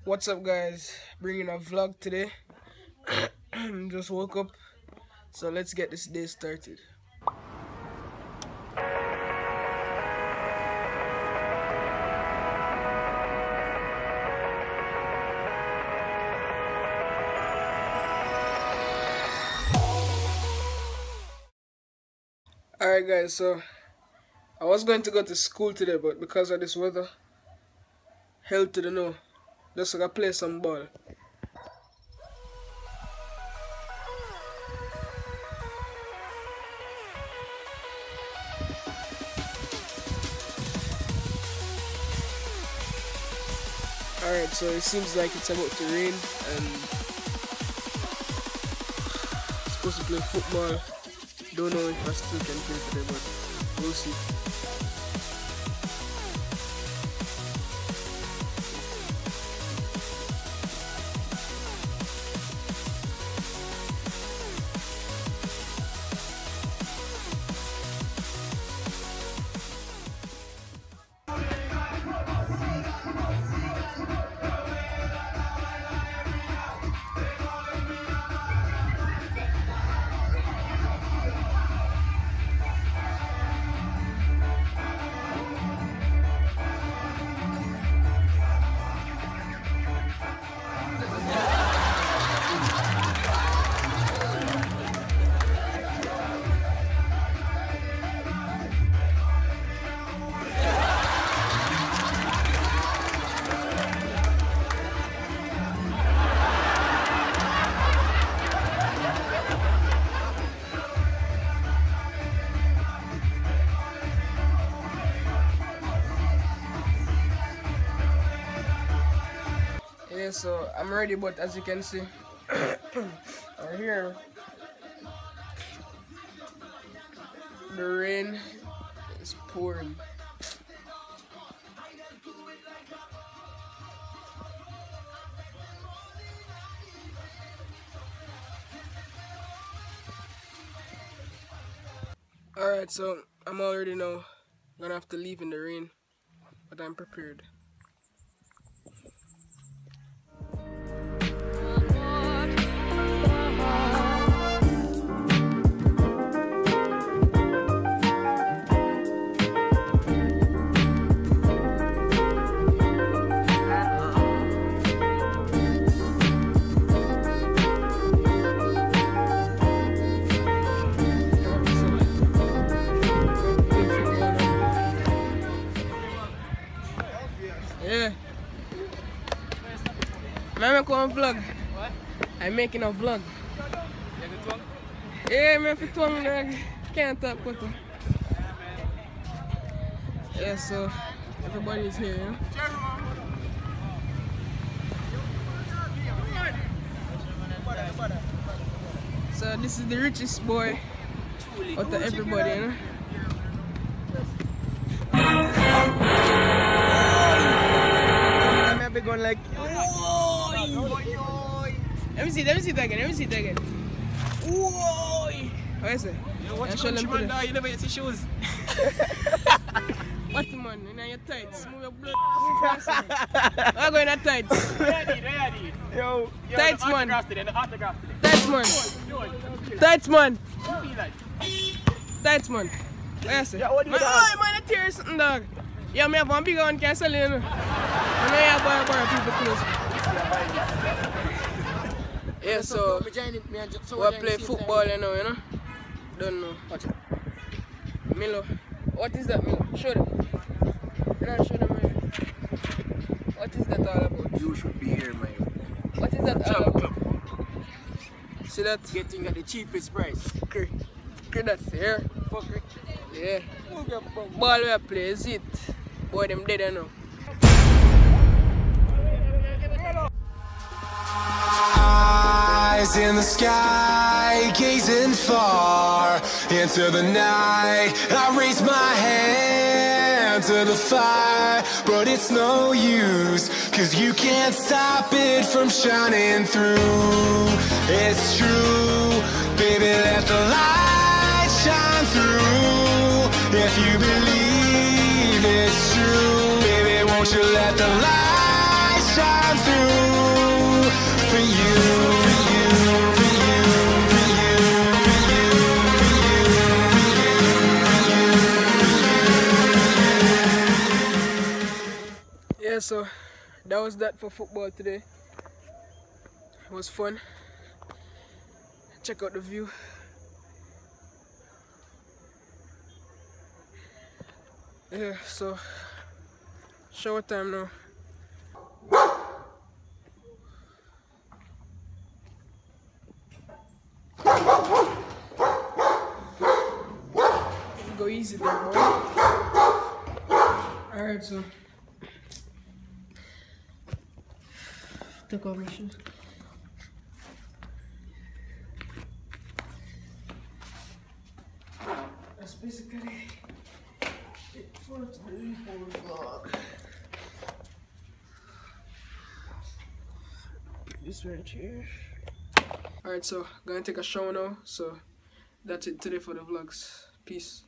What's up, guys? Bringing a vlog today. Just woke up, so let's get this day started. Alright guys, so I was going to go to school today, but because of this weather, hell to the no. Just so I play some ball. Alright, so it seems like it's about to rain and I'm supposed to play football. Don't know if I still can play today, but we'll see. Yeah, so I'm ready, but as you can see, right here, the rain is pouring. Alright, so I'm already now gonna have to leave in the rain, but I'm prepared. Yeah. I'm making a vlog. What? I'm making a vlog. You have a tongue? Yeah, I'm for tongue dog. Can't talk with him. Yeah, so everybody's here, you know? So this is the richest boy out of everybody, you know? I'm going like, Let me see it again. What is it? Watch your countryman now, you never get your shoes. What man? You know your tights. Move your blood. I'm going at tights. Yo, Tights, man. Autograph today. Tights man. Tights man. What feel like? Tights man. What you say? Yeah, what do you Man, got? oh, man, I tear something, dog. Yeah, me have one big one, can sell it, you know. I know you have borrow people close. Yeah, so we play football, you know? Don't know. Milo. What is that, Milo? Show them. You know, show them, man. What is that all about? You should be here, man. What is that all about? See that? Getting at the cheapest price. Okay, that's here. Fucker. Yeah. Ball we play, is it? Boy, them dead, you know. Eyes in the sky, gazing far into the night. I raise my hand to the fire, but it's no use, 'cause you can't stop it from shining through. It's true, baby, let the light shine through. If you believe it's true, baby, won't you let the light shine run through for you, for you, for you, for you, for you, for you. Yeah, so that was that for football today. It was fun. Check out the view. Yeah, so shower time now. Go easy there, boy. Alright, so take off my shoes. That's basically it for today for the vlog. This right here. Alright, so gonna take a shower now. So that's it today for the vlogs. Peace.